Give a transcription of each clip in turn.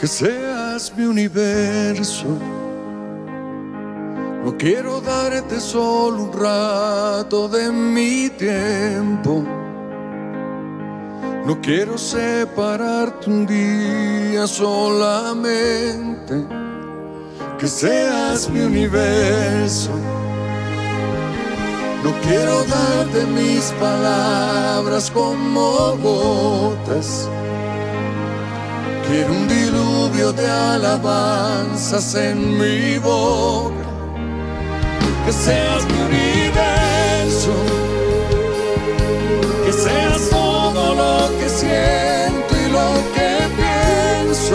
que seas mi universo. No quiero darte solo un rato de mi tiempo. No quiero separarte un día solamente. Que seas mi universo. No quiero darte mis palabras como gotas. Quiero un diluvio de alabanzas en mi boca. Que seas mi universo. Que seas todo lo que siento y lo que pienso.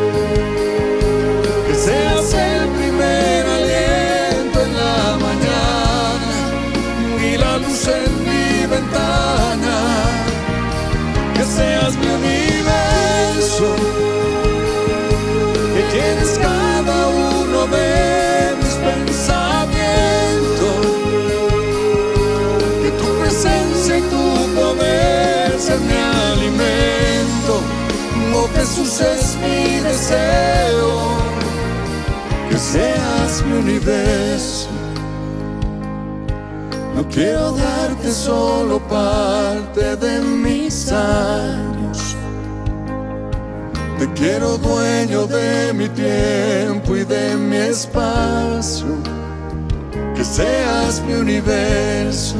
Que seas el primer aliento en la mañana y la luz en mi ventana. Que seas mi universo. Que tienes cada uno de mis pensamientos. Que tu presencia y tu poder sean mi alimento. Oh Jesús, es mi deseo. Que seas mi universo. No quiero darte solo parte de mis años. Te quiero dueño de mi tiempo y de mi espacio. Que seas mi universo.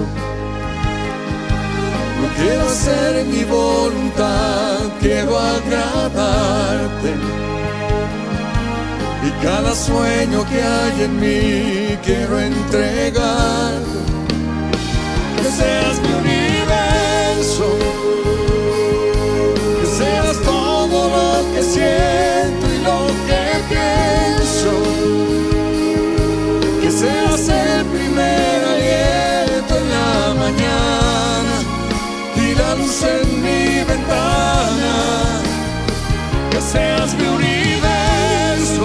No quiero hacer mi voluntad, quiero agradarte. Y cada sueño que hay en mí quiero entregar. Que seas mi universo. Que seas todo lo que siento y lo que pienso. Que seas el primer aliento en la mañana y la luz en mi ventana. Que seas mi universo.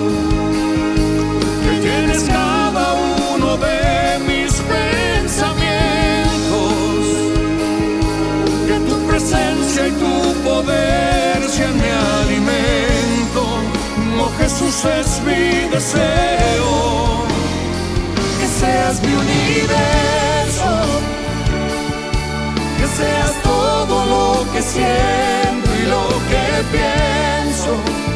Que tienes cada uno de mis pensamientos. Que tu presencia y tu poder sean mi alimento. Oh Jesús, es mi deseo. Que seas mi universo. Que seas todo lo que siento y lo que pienso.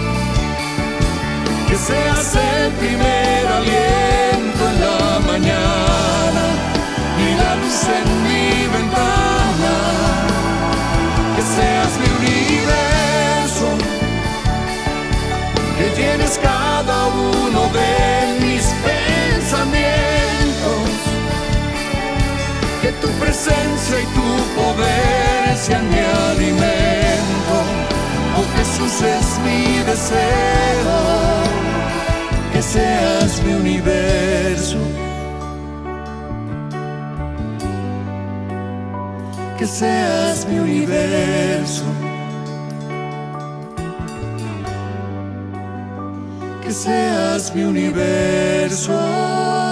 Que seas el primer aliento en la mañana y la luz en mi ventana. Que seas mi universo. Que tienes cada uno de mis pensamientos. Que tu presencia y tu poder sean mi alimento. Oh Jesús, es mi deseo. Que seas mi universo. Que seas mi universo. Que seas mi universo.